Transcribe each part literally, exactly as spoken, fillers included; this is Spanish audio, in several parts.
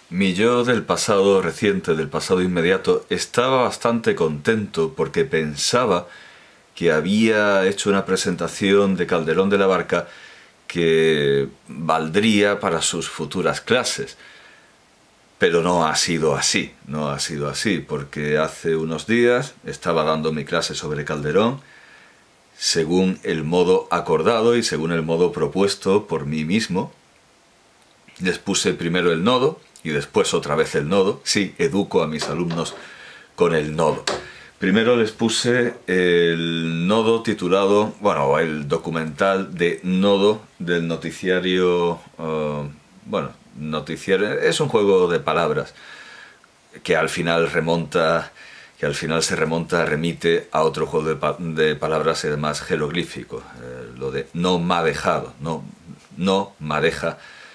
Mi yo del pasado reciente, del pasado inmediato, estaba bastante contento porque pensaba que había hecho una presentación de Calderón de la Barca que valdría para sus futuras clases. Pero no ha sido así, no ha sido así, porque hace unos días estaba dando mi clase sobre Calderón según el modo acordado y según el modo propuesto por mí mismo. Les puse primero el nodo y después otra vez el nodo. Sí, educo a mis alumnos con el nodo. Primero les puse el nodo titulado, bueno, el documental de Nodo del noticiario, uh, bueno, noticiario, es un juego de palabras que al final remonta, que al final se remonta, remite a otro juego de, pa de palabras además jeroglífico, eh, lo de no me ha dejado, no, no me deja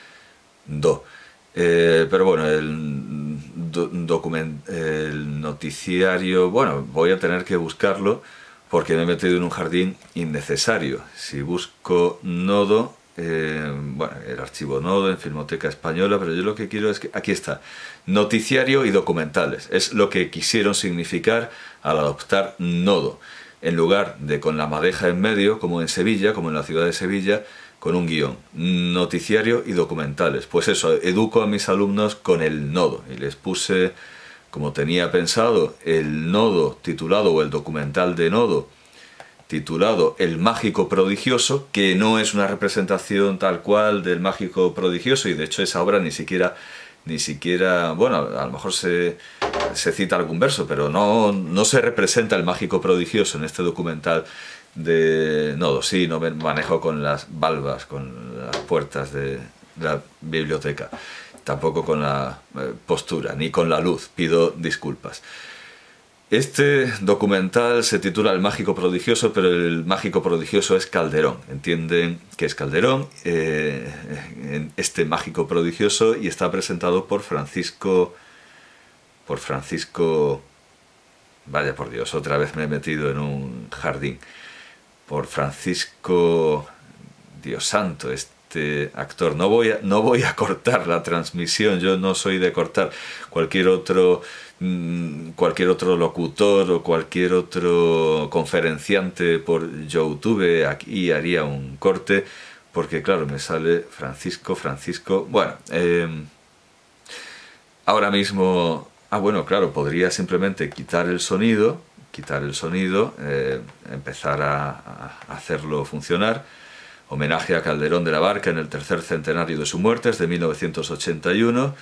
do. Eh, pero bueno, el, do, document, el noticiario, bueno, voy a tener que buscarlo porque me he metido en un jardín innecesario. Si busco nodo, eh, bueno, el archivo nodo en Filmoteca Española, pero yo lo que quiero es que, aquí está, noticiario y documentales. Es lo que quisieron significar al adoptar nodo. En lugar de con la madeja en medio, como en Sevilla, como en la ciudad de Sevilla, con un guión, noticiario y documentales. Pues eso, educo a mis alumnos con el nodo. Y les puse, como tenía pensado, el nodo titulado, o el documental de nodo, titulado El Mágico Prodigioso, que no es una representación tal cual del Mágico Prodigioso, y de hecho esa obra ni siquiera, ni siquiera, bueno, a lo mejor se, se cita algún verso, pero no, no se representa el Mágico Prodigioso en este documental de nodo. Sí, no me manejo con las valvas, con las puertas de la biblioteca, tampoco con la postura, ni con la luz, pido disculpas. Este documental se titula El Mágico Prodigioso, pero el Mágico Prodigioso es Calderón. Entienden que es Calderón, eh, este Mágico Prodigioso, y está presentado por Francisco, por Francisco, vaya por Dios, otra vez me he metido en un jardín, por Francisco, Dios santo, este actor. No voy a, no voy a cortar la transmisión, yo no soy de cortar. Cualquier otro, cualquier otro locutor o cualquier otro conferenciante por YouTube aquí haría un corte, porque claro, me sale Francisco, Francisco, bueno, eh, ahora mismo, ah bueno, claro, podría simplemente quitar el sonido, quitar el sonido, eh, empezar a, a hacerlo funcionar. Homenaje a Calderón de la Barca en el tercer centenario de su muerte, es de mil novecientos ochenta y uno,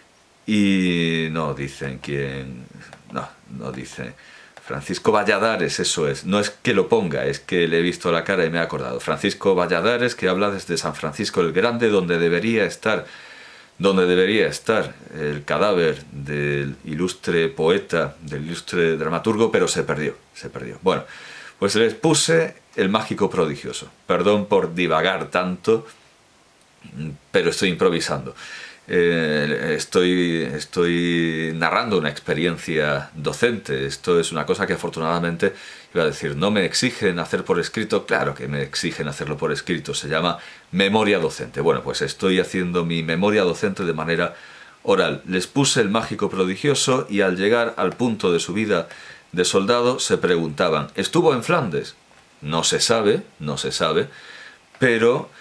y no dicen quién, no, no dice Francisco Valladares, eso es, no es que lo ponga, es que le he visto la cara y me he acordado. Francisco Valladares, que habla desde San Francisco el Grande, donde debería estar donde debería estar el cadáver del ilustre poeta, del ilustre dramaturgo, pero se perdió, se perdió. Bueno, pues les puse El Mágico Prodigioso. Perdón por divagar tanto, pero estoy improvisando. Eh, estoy, estoy narrando una experiencia docente. Esto es una cosa que afortunadamente, iba a decir, no me exigen hacer por escrito. Claro que me exigen hacerlo por escrito, se llama memoria docente. Bueno, pues estoy haciendo mi memoria docente de manera oral. Les puse El Mágico Prodigioso y al llegar al punto de su vida de soldado se preguntaban, ¿estuvo en Flandes? No se sabe, no se sabe, pero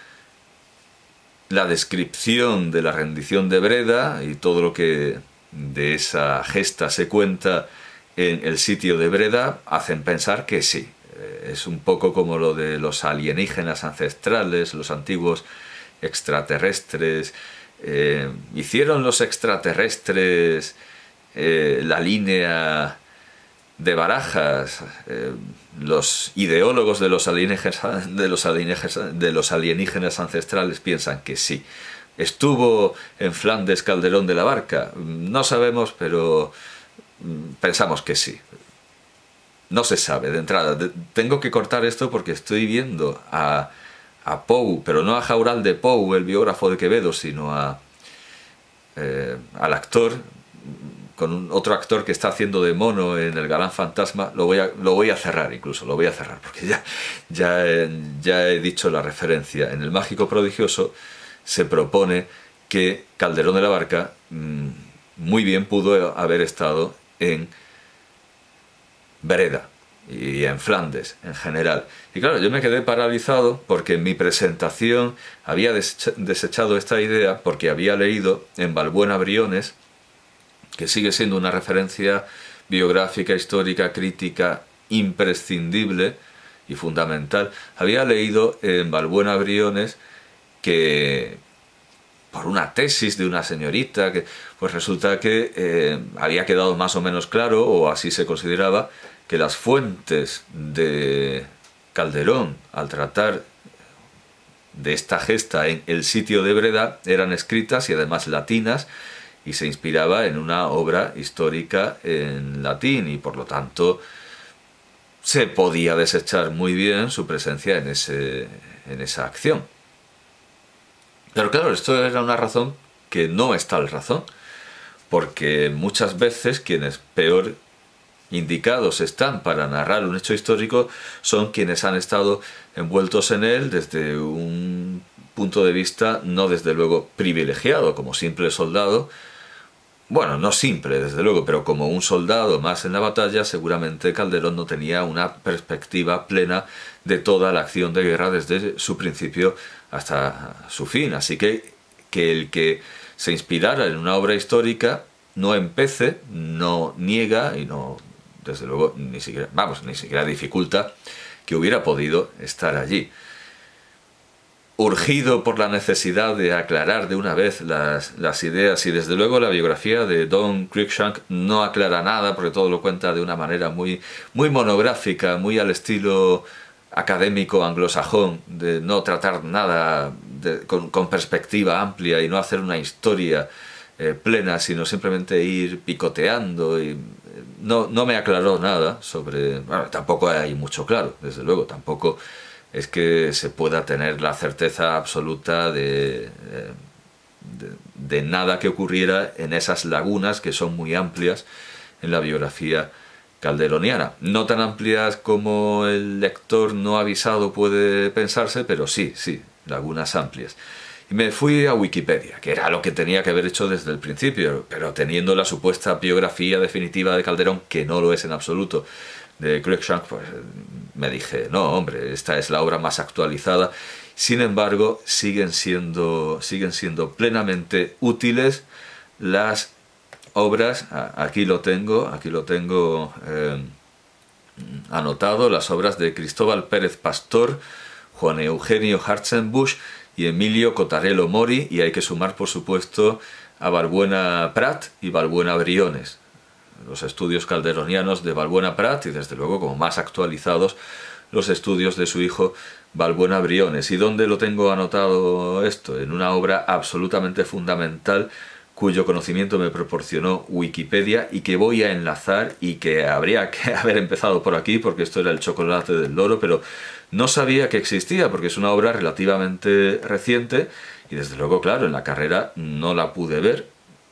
la descripción de la rendición de Breda y todo lo que de esa gesta se cuenta en el sitio de Breda hacen pensar que sí. Es un poco como lo de los alienígenas ancestrales, los antiguos extraterrestres. Eh, ¿Hicieron los extraterrestres eh, la línea de Barajas? Eh, los ideólogos de los alienígenas, de los alienígenas, de los alienígenas ancestrales piensan que sí. ¿Estuvo en Flandes Calderón de la Barca? No sabemos, pero pensamos que sí. No se sabe de entrada. De, tengo que cortar esto porque estoy viendo a, a Pou, pero no a Jaural de Pou, el biógrafo de Quevedo, sino a, eh, al actor, con un, otro actor que está haciendo de mono en El Galán Fantasma. Lo voy a, lo voy a cerrar incluso, lo voy a cerrar, porque ya, ya, ya he dicho la referencia. En El Mágico Prodigioso se propone que Calderón de la Barca mmm, muy bien pudo haber estado en Breda y en Flandes en general. Y claro, yo me quedé paralizado porque en mi presentación había desechado esta idea porque había leído en Balbuena Briones, que sigue siendo una referencia biográfica, histórica, crítica, imprescindible y fundamental. Había leído en Balbuena Briones que por una tesis de una señorita, que pues resulta que eh, había quedado más o menos claro, o así se consideraba, que las fuentes de Calderón al tratar de esta gesta en el sitio de Breda eran escritas y además latinas, y se inspiraba en una obra histórica en latín, y por lo tanto se podía desechar muy bien su presencia en, ese, en esa acción. Pero claro, esto era una razón que no es tal razón, porque muchas veces quienes peor indicados están para narrar un hecho histórico son quienes han estado envueltos en él desde un punto de vista no desde luego privilegiado, como simple soldado. Bueno, no simple, desde luego, pero como un soldado más en la batalla, seguramente Calderón no tenía una perspectiva plena de toda la acción de guerra desde su principio hasta su fin. Así que que el que se inspirara en una obra histórica no empece, no niega y no, desde luego, ni siquiera, vamos, ni siquiera dificulta que hubiera podido estar allí. Urgido por la necesidad de aclarar de una vez las, las ideas, y desde luego la biografía de Don Cruikshank no aclara nada porque todo lo cuenta de una manera muy, muy monográfica, muy al estilo académico anglosajón, de no tratar nada de, con, con perspectiva amplia y no hacer una historia eh, plena, sino simplemente ir picoteando. Y no, no me aclaró nada sobre... Bueno, tampoco hay mucho claro, desde luego, tampoco es que se pueda tener la certeza absoluta de, de, de nada que ocurriera en esas lagunas que son muy amplias en la biografía calderoniana. No tan amplias como el lector no avisado puede pensarse, pero sí, sí, lagunas amplias. Y me fui a Wikipedia, que era lo que tenía que haber hecho desde el principio, pero teniendo la supuesta biografía definitiva de Calderón, que no lo es en absoluto, de Cruikshank, pues me dije, no, hombre, esta es la obra más actualizada. Sin embargo, siguen siendo, siguen siendo plenamente útiles las obras, aquí lo tengo, aquí lo tengo eh, anotado, las obras de Cristóbal Pérez Pastor, Juan Eugenio Hartzenbusch y Emilio Cotarello Mori, y hay que sumar, por supuesto, a Balbuena Prat y Balbuena Briones, los estudios calderonianos de Balbuena Prat, y desde luego, como más actualizados, los estudios de su hijo Balbuena Briones. ¿Y dónde lo tengo anotado esto? En una obra absolutamente fundamental cuyo conocimiento me proporcionó Wikipedia y que voy a enlazar, y que habría que haber empezado por aquí porque esto era el chocolate del loro, pero no sabía que existía porque es una obra relativamente reciente y desde luego, claro, en la carrera no la pude ver,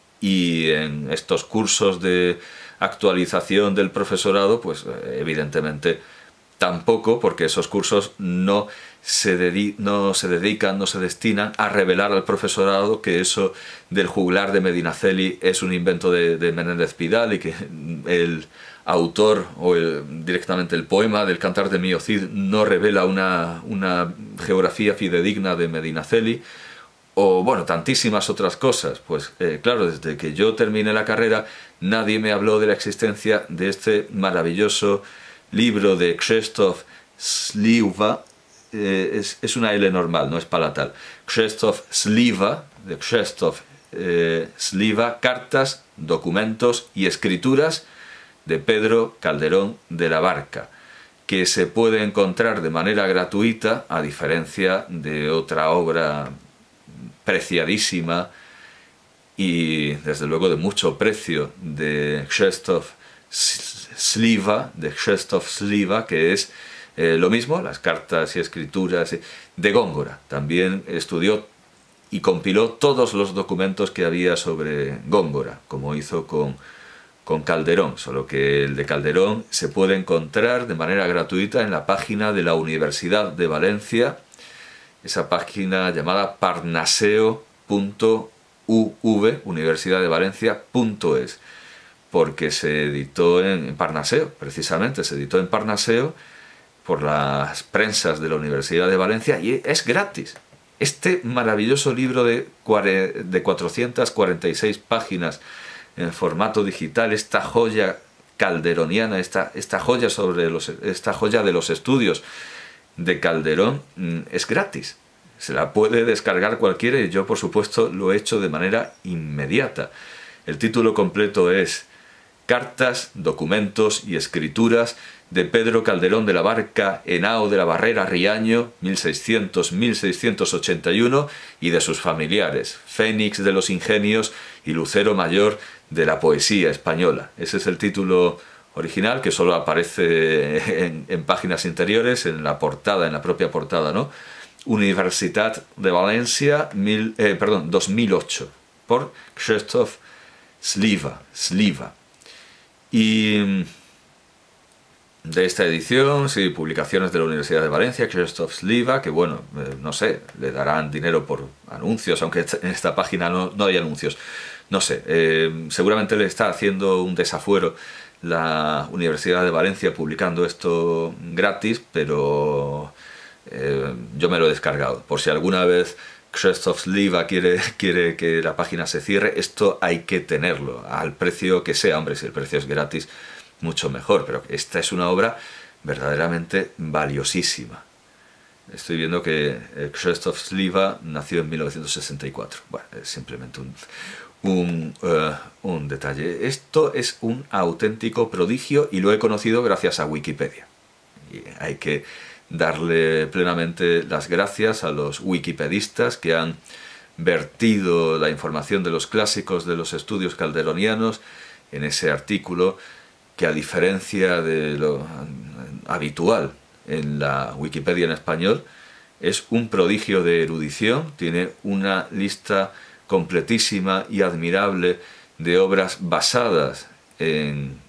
y en estos cursos de actualización del profesorado pues evidentemente tampoco, porque esos cursos no se, dedi no se dedican, no se destinan a revelar al profesorado que eso del juglar de Medinaceli es un invento de, de Menéndez Pidal, y que el autor o el, directamente el poema del Cantar de Mío Cid no revela una, una geografía fidedigna de Medinaceli, o bueno, tantísimas otras cosas. Pues eh, claro, desde que yo terminé la carrera nadie me habló de la existencia de este maravilloso libro de Krzysztof Sliwa, eh, es, es una L normal, no es palatal, Krzysztof Sliwa, de Krzysztof eh, Sliwa, Cartas, Documentos y Escrituras de Pedro Calderón de la Barca, que se puede encontrar de manera gratuita, a diferencia de otra obra preciadísima y desde luego de mucho precio de Krzysztof Sliwa, de Krzysztof Sliwa, que es eh, lo mismo, las cartas y escrituras de Góngora. También estudió y compiló todos los documentos que había sobre Góngora, como hizo con, con Calderón, solo que el de Calderón se puede encontrar de manera gratuita en la página de la Universidad de Valencia, esa página llamada parnaseo punto u v, universidad de valencia punto es, porque se editó en Parnaseo, precisamente, se editó en Parnaseo por las prensas de la Universidad de Valencia y es gratis. Este maravilloso libro de, de cuatrocientas cuarenta y seis páginas en formato digital, esta joya calderoniana, esta, esta, joya sobre los, esta joya de los estudios de Calderón, es gratis. Se la puede descargar cualquiera y yo, por supuesto, lo he hecho de manera inmediata. El título completo es Cartas, documentos y escrituras de Pedro Calderón de la Barca, Henao de la Barrera Riaño, mil seiscientos a mil seiscientos ochenta y uno, y de sus familiares, Fénix de los Ingenios y Lucero Mayor de la Poesía Española. Ese es el título original, que solo aparece en, en páginas interiores, en la portada, en la propia portada, ¿no? Universitat de Valencia, mil, eh, perdón, dos mil ocho, por Krzysztof Sliwa. Sliwa. Y de esta edición, sí, publicaciones de la Universidad de Valencia, Krzysztof Sliwa, que bueno, eh, no sé, le darán dinero por anuncios, aunque en esta página no, no hay anuncios. No sé, eh, seguramente le está haciendo un desafuero la Universidad de Valencia publicando esto gratis, pero eh, yo me lo he descargado. Por si alguna vez Krzysztof Sliwa quiere, quiere que la página se cierre, esto hay que tenerlo, al precio que sea. Hombre, si el precio es gratis, mucho mejor, pero esta es una obra verdaderamente valiosísima. Estoy viendo que Krzysztof Sliwa nació en mil novecientos sesenta y cuatro. Bueno, es simplemente un, un, uh, un detalle. Esto es un auténtico prodigio y lo he conocido gracias a Wikipedia. Y hay que darle plenamente las gracias a los wikipedistas que han vertido la información de los clásicos de los estudios calderonianos en ese artículo que, a diferencia de lo habitual en la Wikipedia en español, es un prodigio de erudición. Tiene una lista completísima y admirable de obras basadas en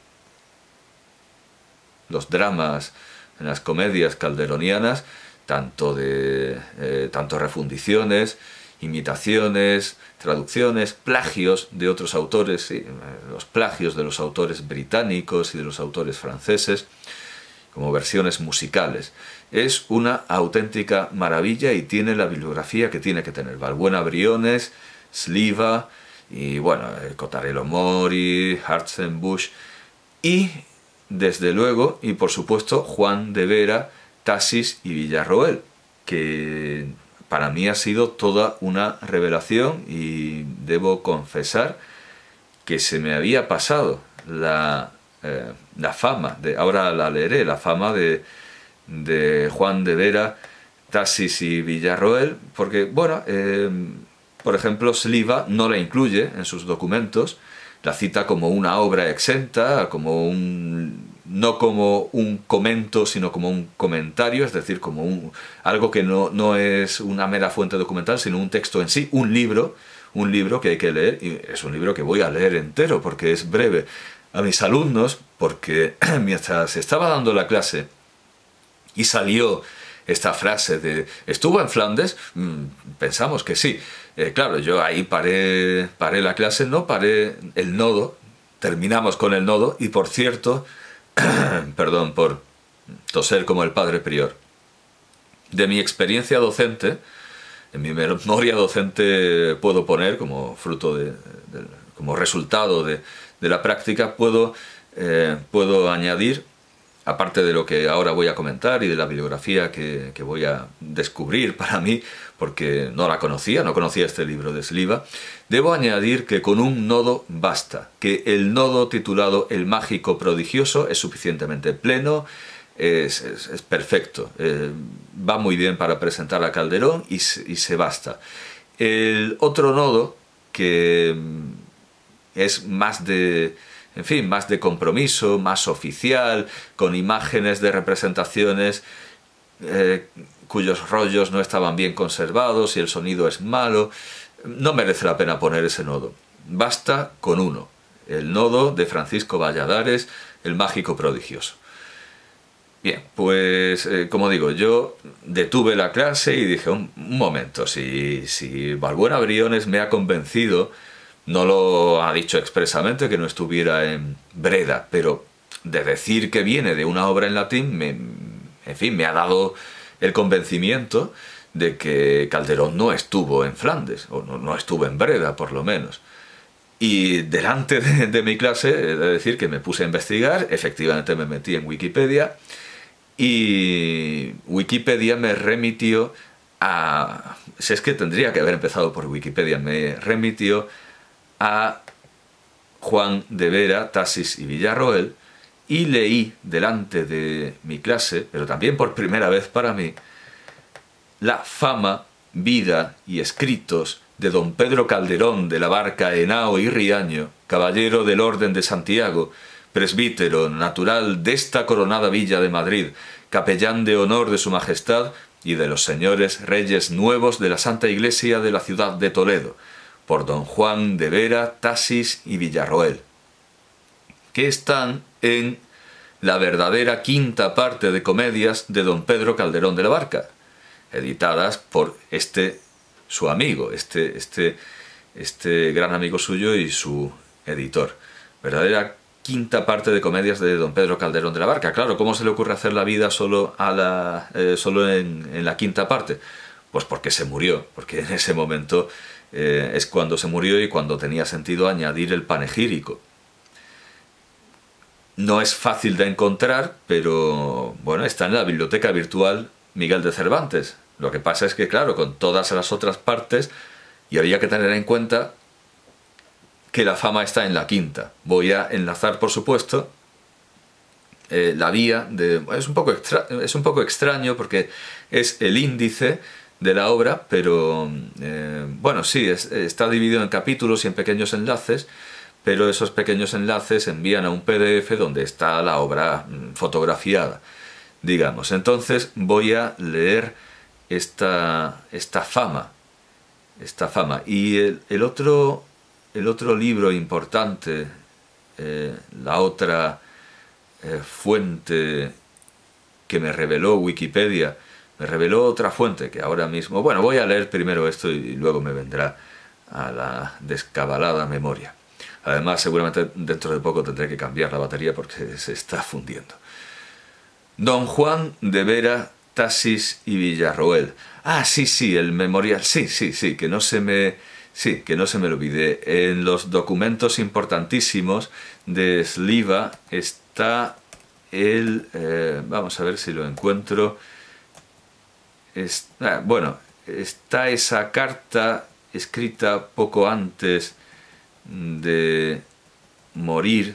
los dramas, en las comedias calderonianas, tanto de eh, tanto refundiciones, imitaciones, traducciones, plagios de otros autores, sí, los plagios de los autores británicos y de los autores franceses, como versiones musicales. Es una auténtica maravilla y tiene la bibliografía que tiene que tener. Balbuena Briones, Sliwa, y bueno, Cotarelo Mori, Hartzenbusch, y desde luego, y por supuesto, Juan de Vera, Tasis y Villarroel, que para mí ha sido toda una revelación y debo confesar que se me había pasado la, eh, la fama, de, ahora la leeré, la fama de, de Juan de Vera, Tasis y Villarroel, porque, bueno, eh, por ejemplo, Sliwa no la incluye en sus documentos, la cita como una obra exenta, como un, no como un comento, sino como un comentario, es decir, como un, algo que no, no es una mera fuente documental, sino un texto en sí, un libro, un libro que hay que leer, y es un libro que voy a leer entero porque es breve. A mis alumnos, porque mientras estaba dando la clase y salió esta frase de ¿estuvo en Flandes? Mm, pensamos que sí. Eh, claro, yo ahí paré, paré la clase, no paré el nodo, terminamos con el nodo, y por cierto, perdón por toser como el padre prior, de mi experiencia docente, en mi memoria docente puedo poner como fruto de, de como resultado de, de la práctica, puedo, eh, puedo añadir, aparte de lo que ahora voy a comentar y de la bibliografía que, que voy a descubrir para mí, porque no la conocía, no conocía este libro de Sliwa, debo añadir que con un nodo basta, que el nodo titulado El Mágico Prodigioso es suficientemente pleno, es, es, es perfecto, eh, va muy bien para presentar a Calderón y, y se basta. El otro nodo, que es más de... en fin, más de compromiso, más oficial, con imágenes de representaciones eh, cuyos rollos no estaban bien conservados y el sonido es malo, no merece la pena poner ese nodo. Basta con uno, el nodo de Francisco Valladares, El Mágico Prodigioso. Bien, pues eh, como digo, yo detuve la clase y dije, un, un momento, si, si Balbuena Briones me ha convencido, no lo ha dicho expresamente que no estuviera en Breda, pero de decir que viene de una obra en latín, me, en fin, me ha dado el convencimiento de que Calderón no estuvo en Flandes, o no, no estuvo en Breda por lo menos. Y delante de, de mi clase, he de decir que me puse a investigar, efectivamente me metí en Wikipedia, y Wikipedia me remitió a... Si es que tendría que haber empezado por Wikipedia, me remitió a Juan de Vera, Tasis y Villarroel, y leí delante de mi clase, pero también por primera vez para mí, la fama, vida y escritos de don Pedro Calderón de la Barca, Henao y Riaño, caballero del Orden de Santiago, presbítero natural de esta coronada villa de Madrid, capellán de honor de su majestad y de los señores reyes nuevos de la Santa Iglesia de la ciudad de Toledo, por don Juan de Vera, Tasis y Villarroel, que están en la verdadera quinta parte de comedias de don Pedro Calderón de la Barca, editadas por este su amigo, este, este, este gran amigo suyo y su editor. Verdadera quinta parte de comedias de don Pedro Calderón de la Barca. Claro, ¿cómo se le ocurre hacer la vida solo, a la, eh, solo en, en la quinta parte? Pues porque se murió, porque en ese momento eh, es cuando se murió y cuando tenía sentido añadir el panegírico. No es fácil de encontrar, pero bueno, está en la biblioteca virtual Miguel de Cervantes. Lo que pasa es que, claro, con todas las otras partes, y habría que tener en cuenta que la fama está en la quinta. Voy a enlazar, por supuesto, eh, la vía de... Es un, poco extra, es un poco extraño porque es el índice de la obra, pero eh, bueno, sí, es, está dividido en capítulos y en pequeños enlaces, pero esos pequeños enlaces envían a un P D F donde está la obra fotografiada, digamos. Entonces voy a leer esta, esta fama, esta fama. Y el, el, otro, el otro libro importante, eh, la otra eh, fuente que me reveló Wikipedia, me reveló otra fuente que ahora mismo... Bueno, voy a leer primero esto y luego me vendrá a la descabalada memoria. Además, seguramente dentro de poco tendré que cambiar la batería porque se está fundiendo. Don Juan de Vera, Tasis y Villarroel. Ah, sí, sí, el memorial. Sí, sí, sí, que no se me... Sí, que no se me lo olvide. En los documentos importantísimos de Sliva está el... Eh, vamos a ver si lo encuentro. Es, ah, bueno, está esa carta escrita poco antes de morir.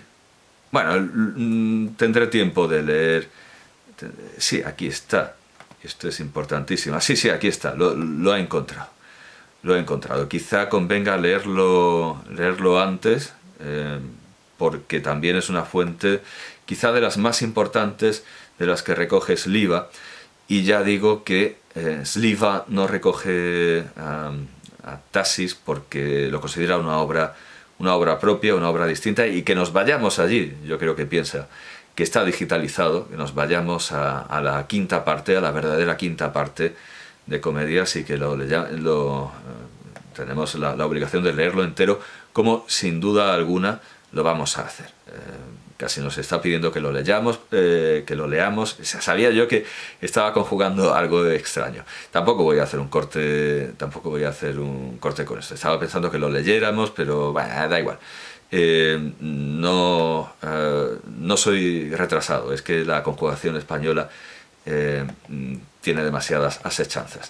Bueno, tendré tiempo de leer. Sí, aquí está. Esto es importantísimo. Sí, sí, aquí está. Lo, lo he encontrado. Lo he encontrado. Quizá convenga leerlo, leerlo antes, eh, porque también es una fuente, quizá de las más importantes de las que recoge Sliva. Y ya digo que eh, Sliva no recoge um, a Tasis porque lo considera una obra, una obra propia, una obra distinta, y que nos vayamos allí. Yo creo que piensa que está digitalizado, que nos vayamos a, a la quinta parte, a la verdadera quinta parte de comedias, y que lo, lo eh, tenemos la, la obligación de leerlo entero, como sin duda alguna lo vamos a hacer. Eh, casi nos está pidiendo que lo leyamos, eh, que lo leamos. O sea, sabía yo que estaba conjugando algo extraño. Tampoco voy a hacer un corte, tampoco voy a hacer un corte con esto. Estaba pensando que lo leyéramos, pero bueno, da igual. Eh, no, eh, no soy retrasado, es que la conjugación española eh, tiene demasiadas asechanzas.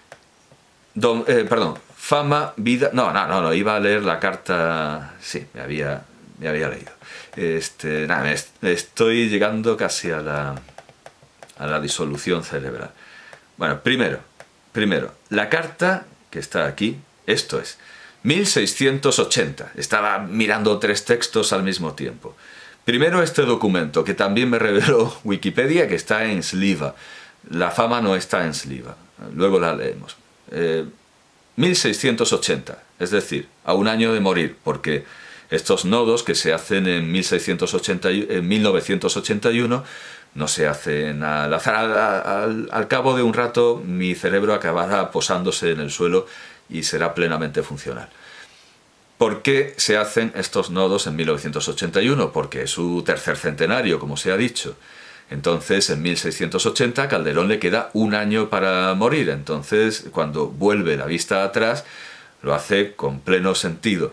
Don, eh, perdón, fama, vida... No, no, no, no, iba a leer la carta... Sí, me había, me había leído. Este, nada, me est estoy llegando casi a la, a la disolución cerebral. Bueno, primero, primero, la carta que está aquí, esto es... mil seiscientos ochenta. Estaba mirando tres textos al mismo tiempo. Primero este documento, que también me reveló Wikipedia, que está en Sliva. La fama no está en Sliva. Luego la leemos. Eh, mil seiscientos ochenta, es decir, a un año de morir, porque estos nodos que se hacen en, mil seiscientos ochenta, en mil novecientos ochenta y uno no se hacen al azar. Al, al, al cabo de un rato mi cerebro acabará posándose en el suelo y será plenamente funcional. ¿Por qué se hacen estos nodos en mil novecientos ochenta y uno? Porque es su tercer centenario, como se ha dicho. Entonces, en mil seiscientos ochenta, a Calderón le queda un año para morir. Entonces, cuando vuelve la vista atrás, lo hace con pleno sentido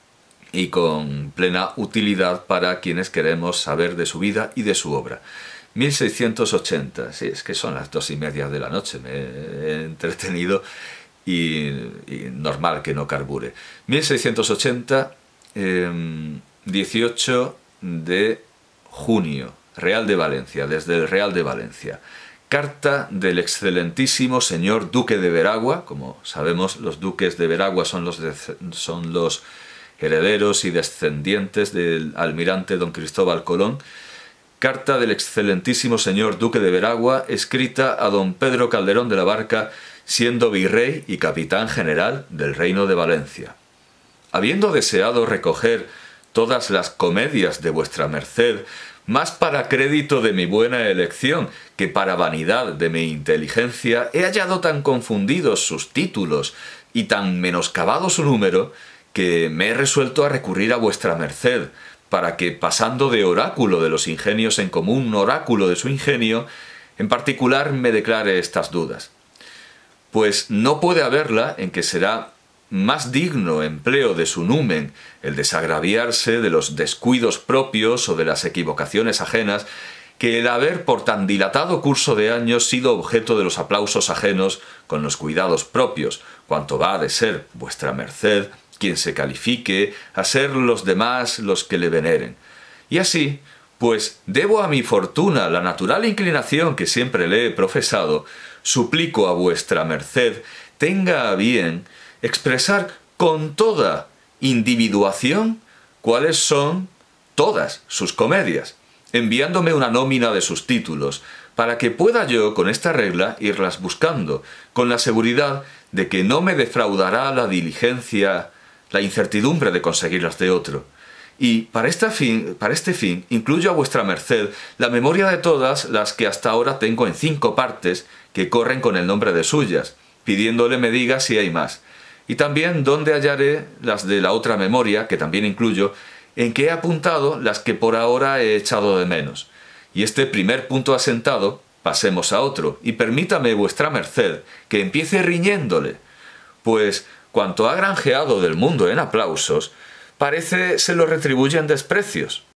y con plena utilidad para quienes queremos saber de su vida y de su obra. mil seiscientos ochenta, sí, es que son las dos y media de la noche, me he entretenido y, y normal que no carbure. mil seiscientos ochenta, eh, dieciocho de junio. Real de Valencia, desde el Real de Valencia. Carta del excelentísimo señor Duque de Veragua. Como sabemos, los duques de Veragua son los, de, son los herederos y descendientes del almirante don Cristóbal Colón. Carta del excelentísimo señor Duque de Veragua, escrita a don Pedro Calderón de la Barca, siendo virrey y capitán general del Reino de Valencia. Habiendo deseado recoger todas las comedias de vuestra merced, más para crédito de mi buena elección que para vanidad de mi inteligencia, he hallado tan confundidos sus títulos y tan menoscabado su número, que me he resuelto a recurrir a vuestra merced, para que, pasando de oráculo de los ingenios en común oráculo de su ingenio, en particular me declare estas dudas. Pues no puede haberla en que será más digno empleo de su numen el desagraviarse de los descuidos propios o de las equivocaciones ajenas, que el haber por tan dilatado curso de años sido objeto de los aplausos ajenos con los cuidados propios, cuanto va de ser vuestra merced quien se califique a ser los demás los que le veneren. Y así, pues debo a mi fortuna la natural inclinación que siempre le he profesado, suplico a vuestra merced tenga a bien expresar con toda individuación cuáles son todas sus comedias, enviándome una nómina de sus títulos, para que pueda yo con esta regla irlas buscando, con la seguridad de que no me defraudará la diligencia, la incertidumbre de conseguirlas de otro. Y para este fin, para este fin incluyo a vuestra merced la memoria de todas las que hasta ahora tengo en cinco partes que corren con el nombre de suyas, pidiéndole me diga si hay más. Y también dónde hallaré las de la otra memoria, que también incluyo, en que he apuntado las que por ahora he echado de menos. Y este primer punto asentado, pasemos a otro, y permítame vuestra merced que empiece riñéndole, pues cuanto ha granjeado del mundo en aplausos, parece se lo retribuye en desprecios.